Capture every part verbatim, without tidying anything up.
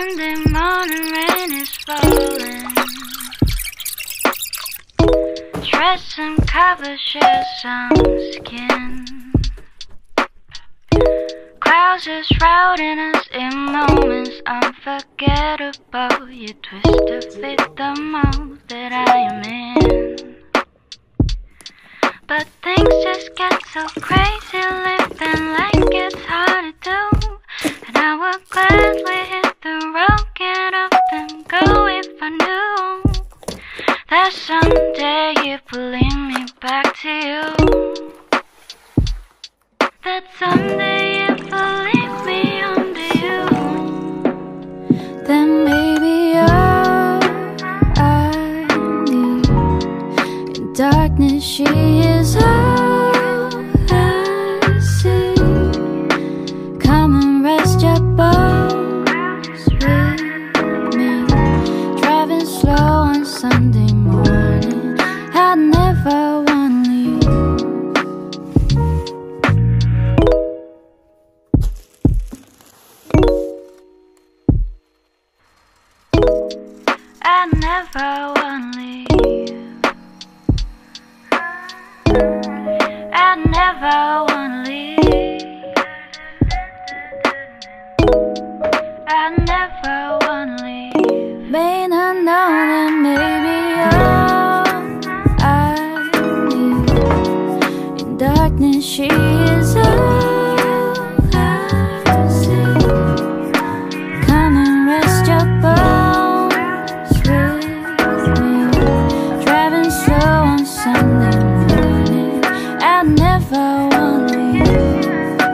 Sunday morning rain is falling. Dress and cover share some skin. Clouds are shrouding us in moments unforgettable. You twist to fit the mold that I am in. But things just get so crazy, living like it's hard to do. And I would gladly hit the road, get up and go if I knew that someday it would lead me back to you. That someday it will lead me home to you. Then maybe all I need. In darkness she is all I see. Come and rest your bones with me. Driving slow on Sunday morning, I never wanna leave. I never wanna leave. I never wanna leave. I never wanna leave. May not know that maybe all I need. In darkness she is all I see. Come and rest your bones with me. Driving slow on Sunday morning, I never wanna leave.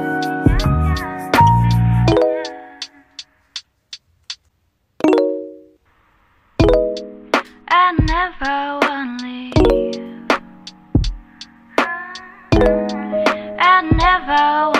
I never wanna leave. I never wanna